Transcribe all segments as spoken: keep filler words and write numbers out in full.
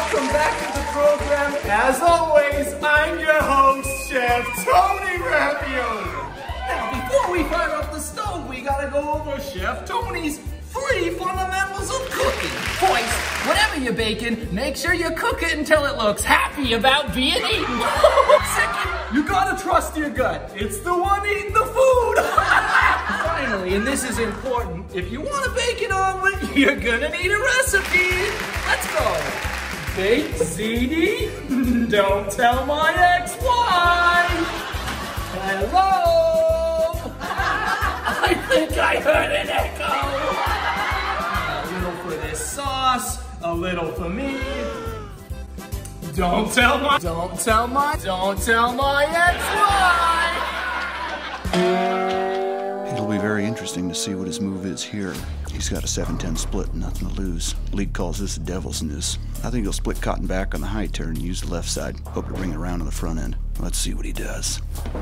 welcome back to the program. As always, I'm your host, Chef Tony Ravioli. Now, before we fire up the stove, we gotta go over Chef Tony's three fundamentals of cooking. Boys, whatever you're baking, make sure you cook it until it looks happy about being eaten. Second, you gotta trust your gut. It's the one eating the food. Finally, and this is important, if you want to bake an omelet, you're gonna need a recipe. Let's go. Bake ziti, don't tell my ex-wife. Hello. I think I heard an echo. A little for this sauce, a little for me. Don't tell my, don't tell my, don't tell my ex-wife. It'll be very interesting to see what his move is here. He's got a seven ten split, nothing to lose. League calls this a devil's noose. I think he'll split cotton back on the high turn and use the left side. Hope to bring it around on the front end. Let's see what he does.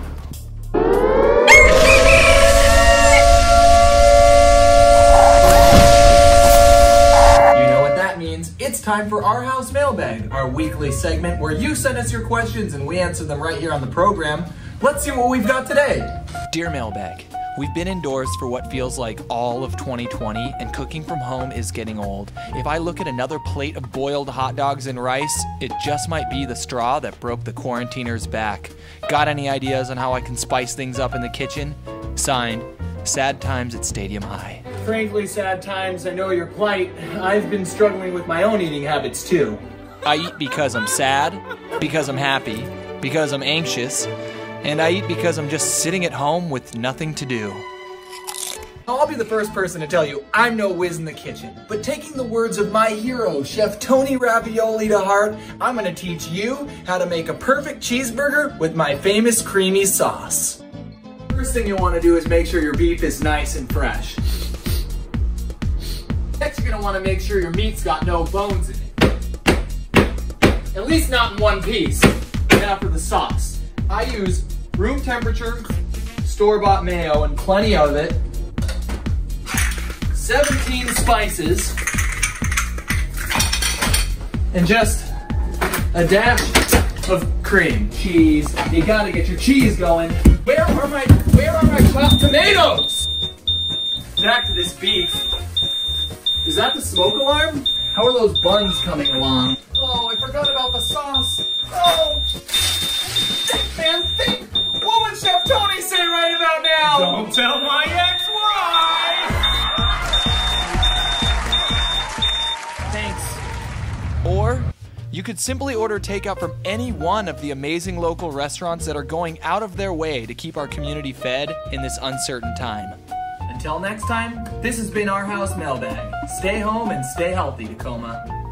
It's time for R House Mailbag, our weekly segment where you send us your questions and we answer them right here on the program. Let's see what we've got today. Dear Mailbag, we've been indoors for what feels like all of twenty twenty, and cooking from home is getting old. If I look at another plate of boiled hot dogs and rice, it just might be the straw that broke the quarantiner's back. Got any ideas on how I can spice things up in the kitchen? Signed, Sad Times at Stadium High. Frankly, sad times, I know your plight. I've been struggling with my own eating habits too. I eat because I'm sad, because I'm happy, because I'm anxious, and I eat because I'm just sitting at home with nothing to do. I'll be the first person to tell you I'm no whiz in the kitchen, but taking the words of my hero, Chef Tony Ravioli, to heart, I'm gonna teach you how to make a perfect cheeseburger with my famous creamy sauce. First thing you'll wanna do is make sure your beef is nice and fresh. Next, you're gonna wanna make sure your meat's got no bones in it. At least not in one piece. Now for the sauce. I use room temperature, store-bought mayo, and plenty of it. seventeen spices. And just a dash of cream. Cheese. You gotta get your cheese going. Where are my, where are my chopped tomatoes? Back to this beef. Is that the smoke alarm? How are those buns coming along? Oh, I forgot about the sauce. Oh! Think, man, think! What would Chef Tony say right about now? Don't tell my ex-wife! Thanks. Or you could simply order takeout from any one of the amazing local restaurants that are going out of their way to keep our community fed in this uncertain time. Until next time, this has been R House Mailbag. Stay home and stay healthy, Tacoma.